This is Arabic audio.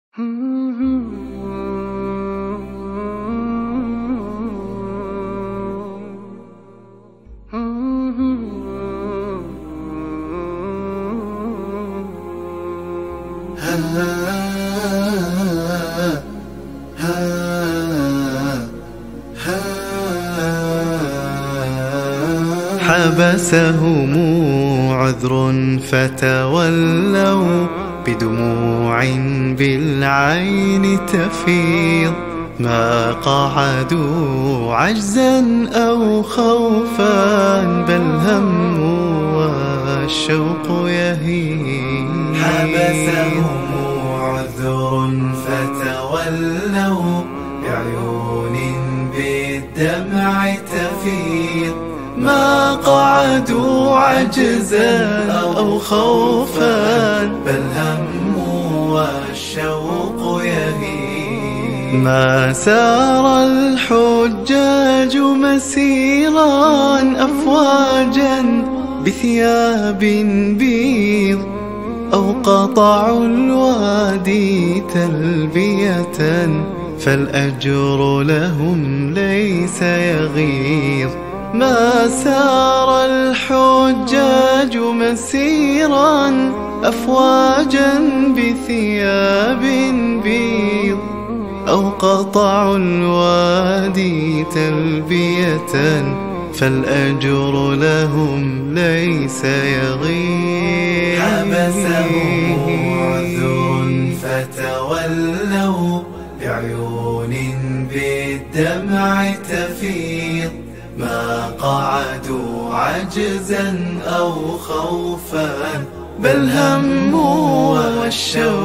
حبسهم عذر فتولوا بدموع بالعين تفيض، ما قعدوا عجزا أو خوفا بل هم والشوق يهيم. حبسهم عذر فتولوا بعيون بالدمع تفيض، ما قعدوا عجزا أو خوفا بل هم والشوق يهيم. ما سار الحجاج مسيرا أفواجا بثياب بيض، أو قطعوا الوادي تلبية فالأجر لهم ليس يغيض. ما سار الحجاج مسيرا أفواجا بثياب بيض، أو قطعوا الوادي تلبية فالأجر لهم ليس يغيض. حبسهم عذر فتولوا بعيون بالدمع تفيض، ما قعدوا عجزا أو خوفا بل هم والشوق